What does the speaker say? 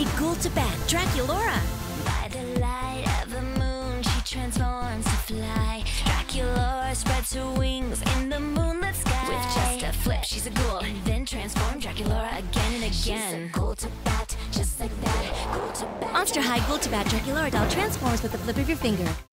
Ghoul-to-bat, Draculaura. By the light of the moon, she transforms to fly. Draculaura spreads her wings in the moonlit sky. With just a flip, she's a ghoul, and then transform Draculaura again and again. She's a Ghoul-to-bat, just like that. Ghoul-to-bat. Monster High Ghoul-to-bat Draculaura doll transforms with the flip of your finger.